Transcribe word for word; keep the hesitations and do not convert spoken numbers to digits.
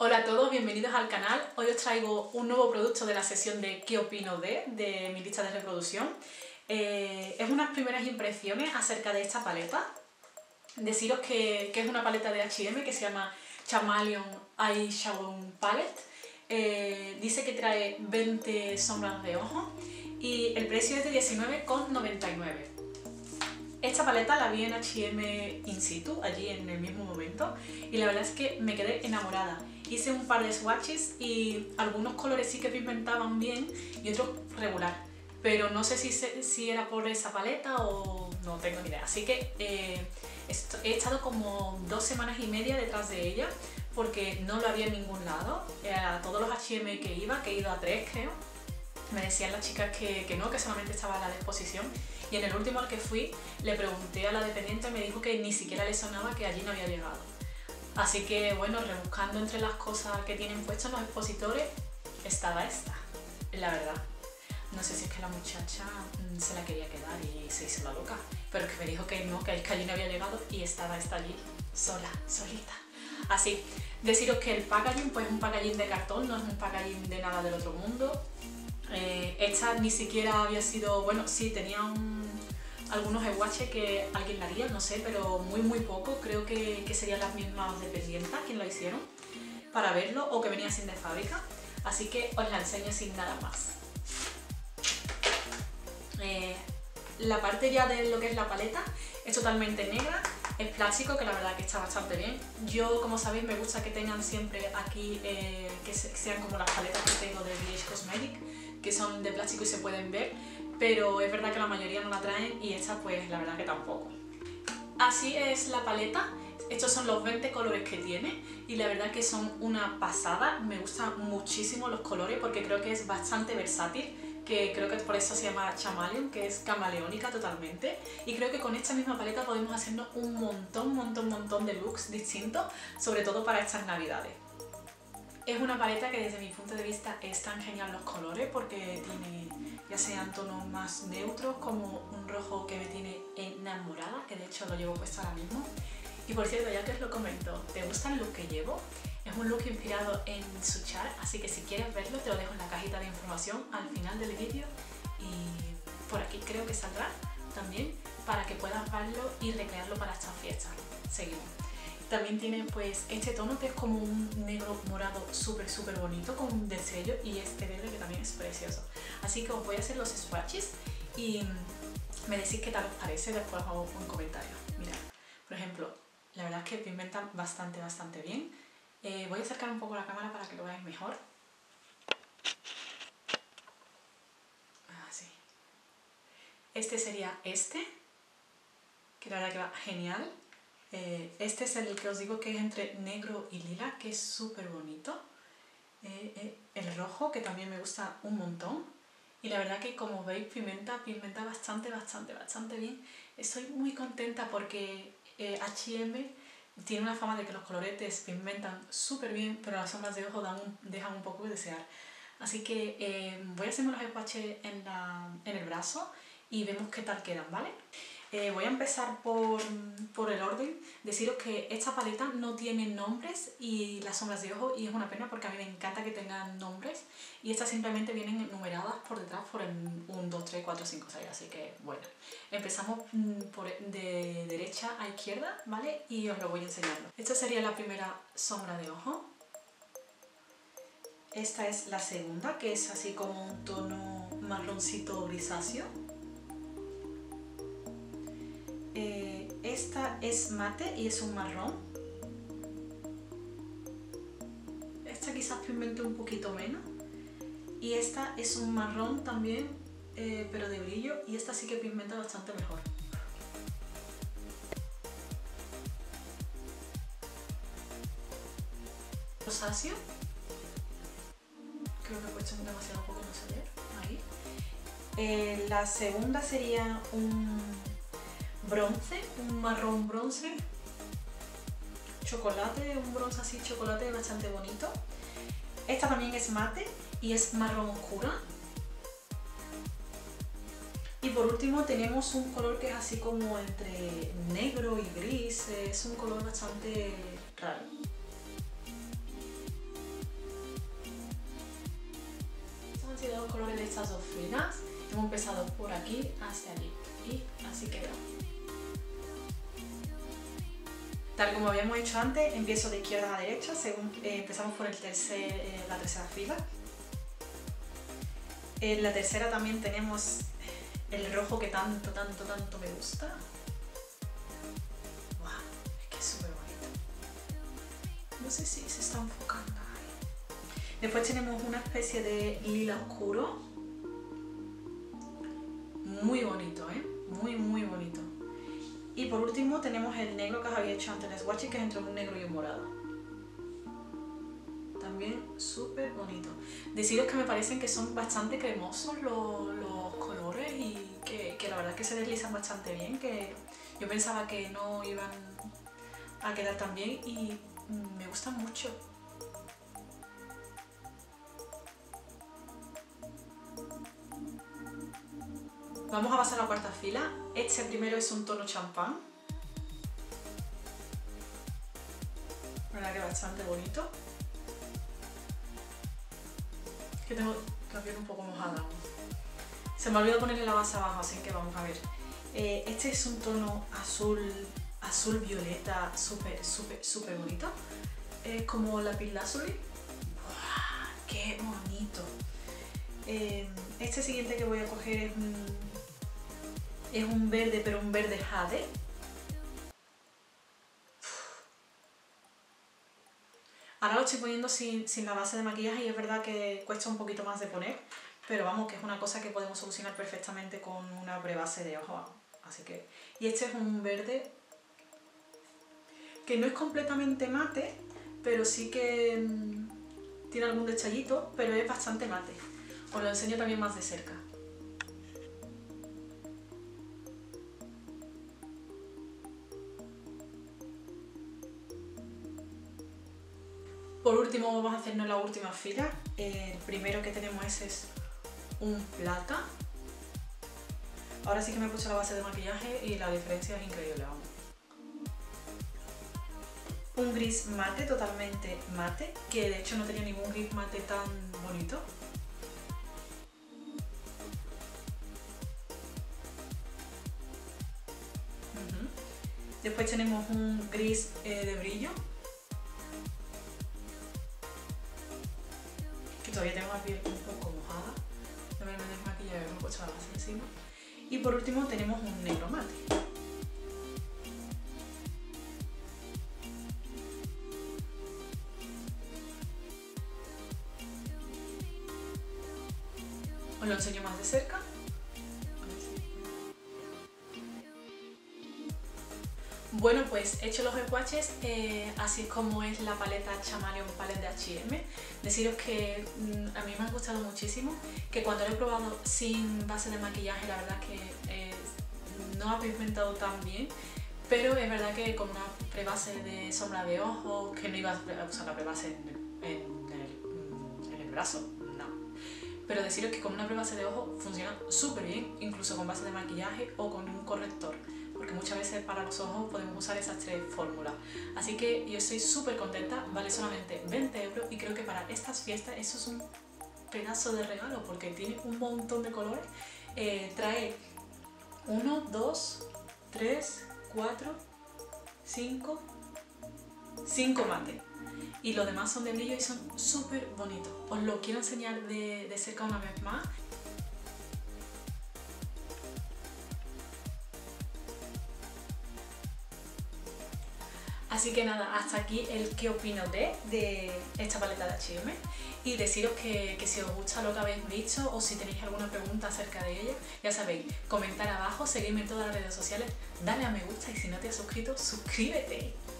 Hola a todos, bienvenidos al canal. Hoy os traigo un nuevo producto de la sesión de ¿Qué opino de? De mi lista de reproducción. Eh, es unas primeras impresiones acerca de esta paleta. Deciros que, que es una paleta de H y M que se llama Chameleon Eyeshadow Palette. Eh, dice que trae veinte sombras de ojo y el precio es de diecinueve con noventa y nueve. Esta paleta la vi en H y M in situ, allí en el mismo momento, y la verdad es que me quedé enamorada. Hice un par de swatches y algunos colores sí que pigmentaban bien y otros regular, pero no sé si, se, si era por esa paleta o no tengo ni idea. Así que eh, he estado como dos semanas y media detrás de ella porque no lo había en ningún lado. A todos los H y M que iba, que he ido a tres creo, me decían las chicas que, que no, que solamente estaba a la disposición. Y en el último al que fui le pregunté a la dependiente y me dijo que ni siquiera le sonaba que allí no había llegado. Así que bueno, rebuscando entre las cosas que tienen puestos los expositores, estaba esta, la verdad. No sé si es que la muchacha se la quería quedar y se hizo la loca, pero que me dijo que no, que, que allí no había llegado y estaba esta allí, sola, solita. Así, deciros que el packaging pues es un packaging de cartón, no es un packaging de nada del otro mundo. Eh, esta ni siquiera había sido, bueno, sí, tenía un, algunos swatches que alguien la haría, no sé, pero muy muy poco, creo que, que serían las mismas dependientes quien lo hicieron para verlo o que venía sin de fábrica, así que os la enseño sin nada más. Eh, la parte ya de lo que es la paleta es totalmente negra, es plástico, que la verdad que está bastante bien. Yo, como sabéis, me gusta que tengan siempre aquí, eh, que sean como las paletas que tengo de B H Cosmetic, que son de plástico y se pueden ver, pero es verdad que la mayoría no la traen y esta pues la verdad que tampoco. Así es la paleta, estos son los veinte colores que tiene y la verdad que son una pasada, me gustan muchísimo los colores porque creo que es bastante versátil, que creo que por eso se llama Chameleon, que es camaleónica totalmente, y creo que con esta misma paleta podemos hacernos un montón, montón, montón de looks distintos, sobre todo para estas navidades. Es una paleta que desde mi punto de vista están genial los colores porque tiene ya sean tonos más neutros como un rojo que me tiene enamorada, que de hecho lo llevo puesto ahora mismo. Y por cierto, ya que os lo comento, ¿te gusta el look que llevo? Es un look inspirado en Suchar, así que si quieres verlo te lo dejo en la cajita de información al final del vídeo y por aquí creo que saldrá también para que puedas verlo y recrearlo para estas fiestas. Seguimos. También tiene pues este tono que es como un negro morado súper súper bonito con un destello y este verde que también es precioso. Así que os voy a hacer los swatches y me decís qué tal os parece, después os hago un comentario. Mirad, por ejemplo, la verdad es que pigmentan bastante bastante bien. Eh, voy a acercar un poco la cámara para que lo veáis mejor. Así. Este sería este, que la verdad que va genial. Eh, este es el que os digo que es entre negro y lila, que es súper bonito. Eh, eh, el rojo, que también me gusta un montón. Y la verdad que como veis pigmenta, pigmenta bastante, bastante, bastante bien. Estoy muy contenta porque eh, H y M tiene una fama de que los coloretes pigmentan súper bien, pero las sombras de ojo dan un, dejan un poco de desear. Así que eh, voy a hacerme los swatches en, la, en el brazo y vemos qué tal quedan, ¿vale? Eh, voy a empezar por, por el orden. Deciros que esta paleta no tiene nombres y las sombras de ojo, y es una pena porque a mí me encanta que tengan nombres, y estas simplemente vienen numeradas por detrás por el uno, dos, tres, cuatro, cinco, seis, así que bueno. Empezamos por, de derecha a izquierda, ¿vale? Y os lo voy enseñando. Esta sería la primera sombra de ojo. Esta es la segunda, que es así como un tono marroncito grisáceo. Eh, esta es mate y es un marrón. Esta quizás pigmente un poquito menos. Y esta es un marrón también, eh, pero de brillo, y esta sí que pigmenta bastante mejor. Rosáceo. Creo que he puesto demasiado poco, no se ve. Ahí. Eh, la segunda sería un bronce, un marrón bronce, chocolate, un bronce así chocolate bastante bonito. Esta también es mate y es marrón oscura. Y por último tenemos un color que es así como entre negro y gris, es un color bastante raro. estas dos filas, hemos empezado por aquí hacia allí y así queda. Tal como habíamos hecho antes, empiezo de izquierda a derecha, según, eh, empezamos por el tercer, eh, la tercera fila. En la tercera también tenemos el rojo que tanto, tanto, tanto me gusta. ¡Wow! Es que es súper bonito. No sé si se está enfocando ahí. Después tenemos una especie de lila oscuro. Muy bonito, ¿eh? Muy, muy bonito. Y por último tenemos el negro que os había hecho antes en swatches, que es entre un negro y un morado. También súper bonito. Deciros que me parecen que son bastante cremosos los, los colores y que, que la verdad es que se deslizan bastante bien, que yo pensaba que no iban a quedar tan bien y me gustan mucho. Vamos a pasar a la cuarta fila. Este primero es un tono champán. La verdad que bastante bonito. Es que tengo la piel un poco mojada. Se me olvidó ponerle la base abajo, así que vamos a ver. Eh, este es un tono azul, azul violeta, súper, súper, súper bonito. Es eh, como lapislázuli. ¡Buah! ¡Qué bonito! Eh, este siguiente que voy a coger es un, es un verde, pero un verde jade. Ahora lo estoy poniendo sin, sin la base de maquillaje y es verdad que cuesta un poquito más de poner, pero vamos, que es una cosa que podemos solucionar perfectamente con una prebase de ojos. Así que, y este es un verde que no es completamente mate, pero sí que mmm, tiene algún detallito, pero es bastante mate. Os lo enseño también más de cerca. Por último vamos a hacernos la última fila. El primero que tenemos ese es un plata. Ahora sí que me he puesto la base de maquillaje y la diferencia es increíble, vamos. Un gris mate, totalmente mate, que de hecho no tenía ningún gris mate tan bonito. Uh-huh. Después tenemos un gris eh, de brillo. Todavía tengo la piel un poco mojada, no me voy a meter maquillaje, me he puesto la base encima. Y por último tenemos un negro mate. Os lo enseño más de cerca. Bueno, pues he hecho los swatches, eh, así es como es la paleta Chameleon Palette de H y M. Deciros que mmm, a mí me ha gustado muchísimo, que cuando lo he probado sin base de maquillaje la verdad es que eh, no ha pigmentado tan bien, pero es verdad que con una prebase de sombra de ojos, que no iba a usar la prebase en, en, el, en el brazo, no. Pero deciros que con una prebase de ojos funciona súper bien, incluso con base de maquillaje o con un corrector, porque muchas veces para los ojos podemos usar esas tres fórmulas. Así que yo estoy súper contenta, vale solamente veinte euros y creo que para estas fiestas eso es un pedazo de regalo porque tiene un montón de colores. Eh, trae uno, dos, tres, cuatro, cinco, cinco mates. Y los demás son de brillo y son súper bonitos. Os lo quiero enseñar de, de cerca una vez más. Así que nada, hasta aquí el qué opino de, de esta paleta de H y M y deciros que, que si os gusta lo que habéis visto o si tenéis alguna pregunta acerca de ella, ya sabéis, comentar abajo, seguidme en todas las redes sociales, dale a me gusta y si no te has suscrito, suscríbete.